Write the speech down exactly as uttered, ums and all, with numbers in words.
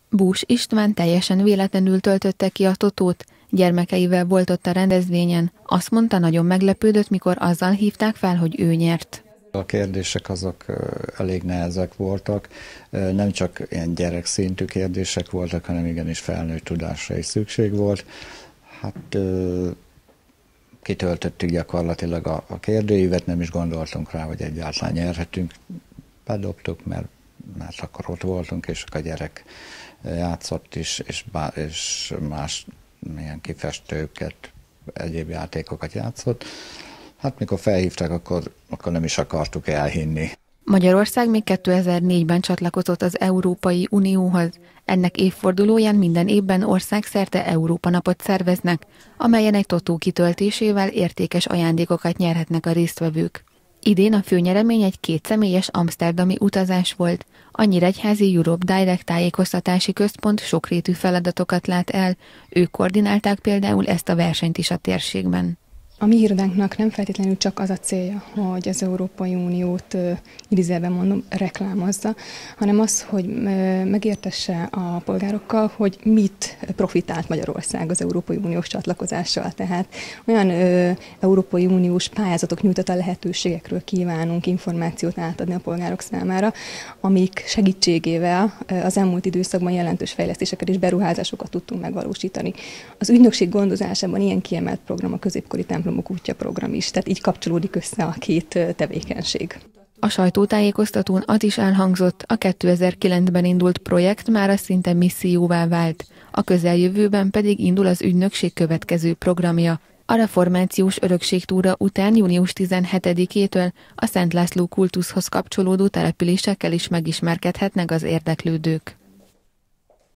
Bús István teljesen véletlenül töltötte ki a totót, gyermekeivel volt ott a rendezvényen. Azt mondta, nagyon meglepődött, mikor azzal hívták fel, hogy ő nyert. A kérdések azok elég nehezek voltak, nem csak ilyen gyerekszintű kérdések voltak, hanem igenis felnőtt tudásra is szükség volt. Hát kitöltöttük gyakorlatilag a, a kérdőívet, nem is gondoltunk rá, hogy egyáltalán nyerhetünk. Bedobtuk, mert, mert akkor ott voltunk, és a gyerek játszott is, és, bá, és más ilyen kifestőket, egyéb játékokat játszott. Hát mikor felhívták, akkor, akkor nem is akartuk elhinni. Magyarország még kétezer-négyben csatlakozott az Európai Unióhoz. Ennek évfordulóján minden évben országszerte Európa napot szerveznek, amelyen egy totó kitöltésével értékes ajándékokat nyerhetnek a résztvevők. Idén a főnyeremény egy kétszemélyes amszterdami utazás volt. A Nyíregyházi Europe Direct tájékoztatási központ sokrétű feladatokat lát el. Ők koordinálták például ezt a versenyt is a térségben. A mi irodánknak nem feltétlenül csak az a célja, hogy az Európai Uniót idézőjelben mondom reklámozza, hanem az, hogy megértesse a polgárokkal, hogy mit profitált Magyarország az Európai Uniós csatlakozással. Tehát olyan ö, Európai Uniós pályázatok nyújtott lehetőségekről kívánunk információt átadni a polgárok számára, amik segítségével az elmúlt időszakban jelentős fejlesztéseket és beruházásokat tudtunk megvalósítani. Az ügynökség gondozásában ilyen kiemelt program a középkori templom útja program is, tehát így kapcsolódik össze a két tevékenység. A sajtótájékoztatón az is elhangzott, a kétezer-kilencben indult projekt mára szinte misszióvá vált, a közeljövőben pedig indul az ügynökség következő programja. A reformációs örökségtúra után június tizenhetedikétől a Szent László kultuszhoz kapcsolódó településekkel is megismerkedhetnek az érdeklődők.